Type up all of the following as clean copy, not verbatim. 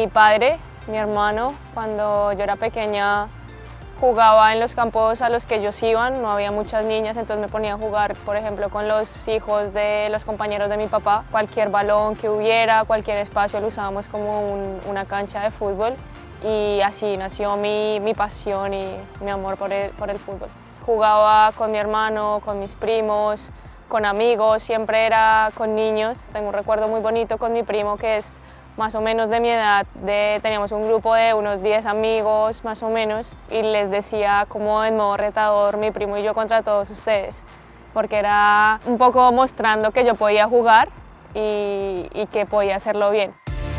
padre, mi hermano, cuando yo era pequeña jugaba en los campos a los que ellos iban, no había muchas niñas, entonces me ponía a jugar, por ejemplo, con los hijos de los compañeros de mi papá. Cualquier balón que hubiera, cualquier espacio lo usábamos como una cancha de fútbol y así nació mi pasión y mi amor por el fútbol. Jugaba con mi hermano, con mis primos, con amigos, siempre era con niños. Tengo un recuerdo muy bonito con mi primo que es más o menos de mi edad, teníamos un grupo de unos 10 amigos más o menos y les decía como en modo retador mi primo y yo contra todos ustedes, porque era un poco mostrando que yo podía jugar y que podía hacerlo bien.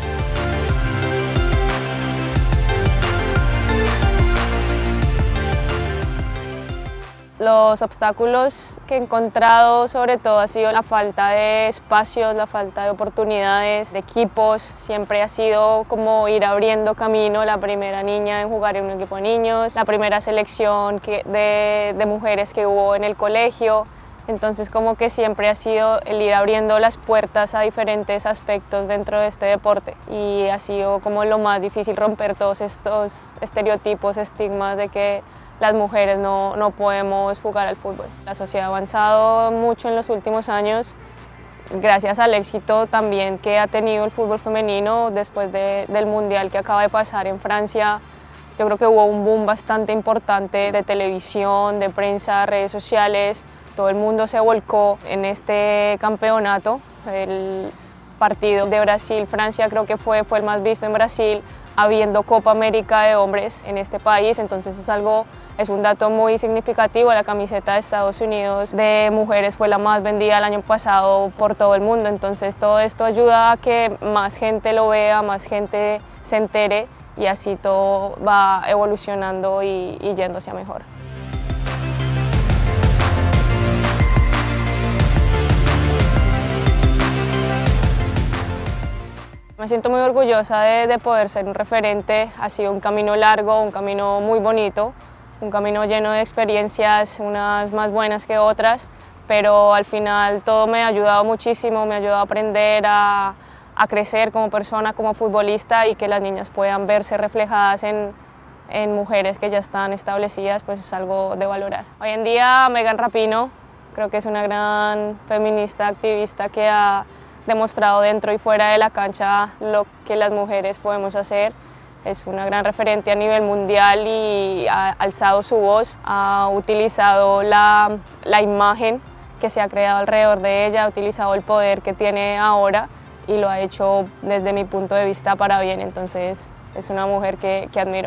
Los obstáculos que he encontrado sobre todo ha sido la falta de espacios, la falta de oportunidades, de equipos. Siempre ha sido como ir abriendo camino, la primera niña en jugar en un equipo de niños, la primera selección de mujeres que hubo en el colegio. Entonces como que siempre ha sido el ir abriendo las puertas a diferentes aspectos dentro de este deporte y ha sido como lo más difícil romper todos estos estereotipos, estigmas de que las mujeres no podemos jugar al fútbol. La sociedad ha avanzado mucho en los últimos años, gracias al éxito también que ha tenido el fútbol femenino después del Mundial que acaba de pasar en Francia. Yo creo que hubo un boom bastante importante de televisión, de prensa, redes sociales. Todo el mundo se volcó en este campeonato. El partido de Brasil-Francia creo que fue el más visto en Brasil, habiendo Copa América de hombres en este país, entonces es un dato muy significativo. La camiseta de Estados Unidos de mujeres fue la más vendida el año pasado por todo el mundo, entonces todo esto ayuda a que más gente lo vea, más gente se entere y así todo va evolucionando y yéndose a mejor. Me siento muy orgullosa de poder ser un referente. Ha sido un camino largo, un camino muy bonito, un camino lleno de experiencias, unas más buenas que otras, pero al final todo me ha ayudado muchísimo, me ha ayudado a aprender, a crecer como persona, como futbolista y que las niñas puedan verse reflejadas en mujeres que ya están establecidas, pues es algo de valorar. Hoy en día Megan Rapinoe creo que es una gran feminista, activista que ha demostrado dentro y fuera de la cancha lo que las mujeres podemos hacer. Es una gran referente a nivel mundial y ha alzado su voz, ha utilizado la imagen que se ha creado alrededor de ella, ha utilizado el poder que tiene ahora y lo ha hecho desde mi punto de vista para bien, entonces es una mujer que admiro.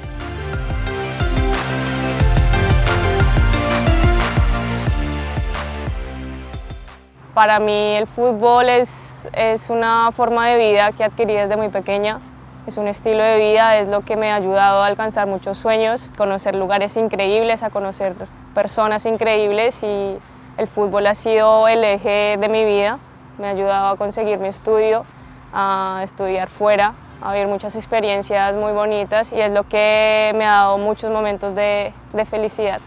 Para mí el fútbol es una forma de vida que adquirí desde muy pequeña, es un estilo de vida, es lo que me ha ayudado a alcanzar muchos sueños, conocer lugares increíbles, a conocer personas increíbles y el fútbol ha sido el eje de mi vida, me ha ayudado a conseguir mi estudio, a estudiar fuera, a vivir muchas experiencias muy bonitas y es lo que me ha dado muchos momentos de felicidad.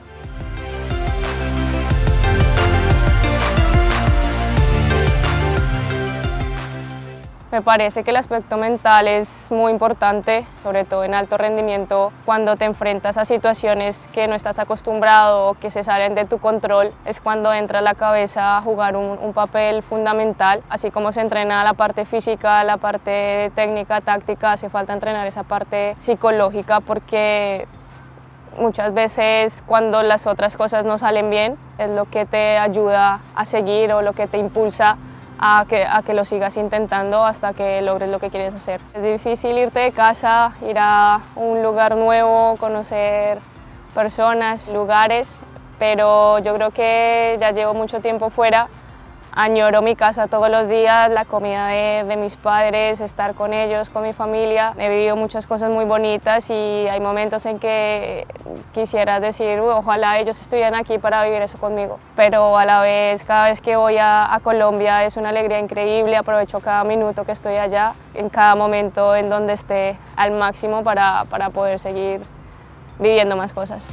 Me parece que el aspecto mental es muy importante, sobre todo en alto rendimiento, cuando te enfrentas a situaciones que no estás acostumbrado o que se salen de tu control, es cuando entra la cabeza a jugar un papel fundamental. Así como se entrena la parte física, la parte técnica, táctica, hace falta entrenar esa parte psicológica porque muchas veces cuando las otras cosas no salen bien es lo que te ayuda a seguir o lo que te impulsa a que lo sigas intentando hasta que logres lo que quieres hacer. Es difícil irte de casa, ir a un lugar nuevo, conocer personas, lugares, pero yo creo que ya llevo mucho tiempo fuera. Añoro mi casa todos los días, la comida de mis padres, estar con ellos, con mi familia. He vivido muchas cosas muy bonitas y hay momentos en que quisiera decir, ojalá ellos estuvieran aquí para vivir eso conmigo. Pero a la vez, cada vez que voy a Colombia es una alegría increíble, aprovecho cada minuto que estoy allá, en cada momento en donde esté al máximo para poder seguir viviendo más cosas.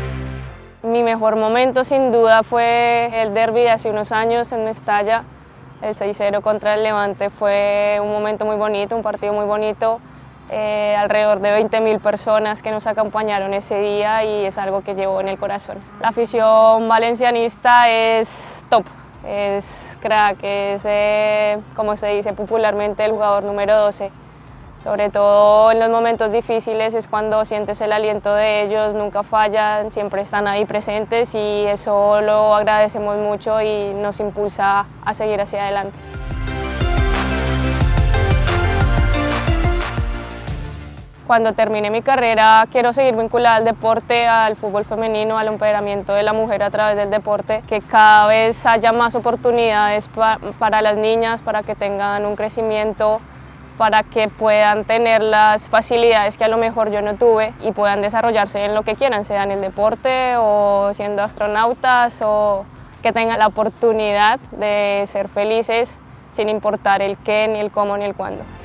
Mi mejor momento sin duda fue el derbi de hace unos años en Mestalla. El 6-0 contra el Levante fue un momento muy bonito, un partido muy bonito. Alrededor de 20.000 personas que nos acompañaron ese día y es algo que llevo en el corazón. La afición valencianista es top, es crack, es como se dice popularmente el jugador número 12. Sobre todo en los momentos difíciles es cuando sientes el aliento de ellos, nunca fallan, siempre están ahí presentes y eso lo agradecemos mucho y nos impulsa a seguir hacia adelante. Cuando termine mi carrera quiero seguir vinculada al deporte, al fútbol femenino, al empoderamiento de la mujer a través del deporte, que cada vez haya más oportunidades para las niñas, para que tengan un crecimiento, para que puedan tener las facilidades que a lo mejor yo no tuve y puedan desarrollarse en lo que quieran, sea en el deporte o siendo astronautas o que tengan la oportunidad de ser felices sin importar el qué, ni el cómo, ni el cuándo.